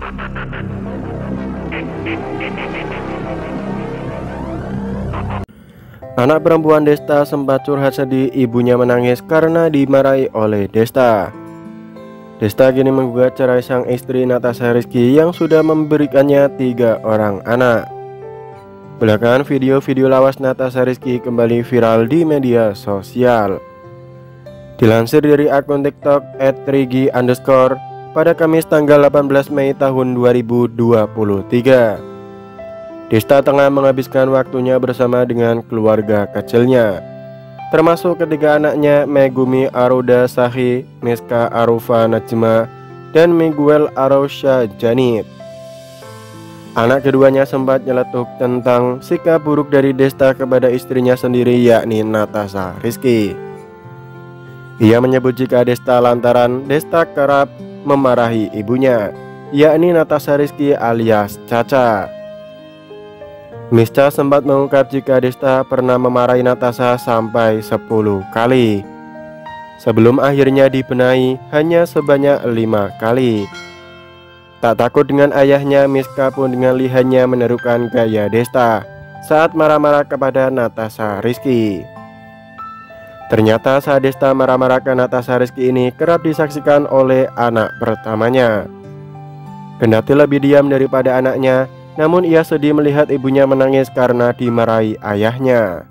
Anak perempuan Desta sempat curhat sedih, ibunya menangis karena dimarahi oleh Desta. Desta kini menggugat cerai sang istri Natasha Rizky yang sudah memberikannya 3 orang anak. Belakangan video-video lawas Natasha Rizky kembali viral di media sosial. Dilansir dari akun TikTok @rigi_, pada Kamis tanggal 18 Mei tahun 2023. Desta tengah menghabiskan waktunya bersama dengan keluarga kecilnya, termasuk ketiga anaknya Megumi Aruda Sahi, Miska Arufa Najma, dan Miguel Arosha Janit. Anak keduanya sempat nyeletuk tentang sikap buruk dari Desta kepada istrinya sendiri, yakni Natasha Rizky. Ia menyebut jika Desta lantaran Desta kerap memarahi ibunya, yakni Natasha Rizky alias Caca. Miska sempat mengungkap jika Desta pernah memarahi Natasha sampai 10 kali, sebelum akhirnya dibenahi hanya sebanyak 5 kali. Tak takut dengan ayahnya, Miska pun dengan lihannya menirukan gaya Desta saat marah-marah kepada Natasha Rizky. Ternyata saat Desta marah-marah ke Natasha Rizky ini kerap disaksikan oleh anak pertamanya. Kendati lebih diam daripada anaknya, namun ia sedih melihat ibunya menangis karena dimarahi ayahnya.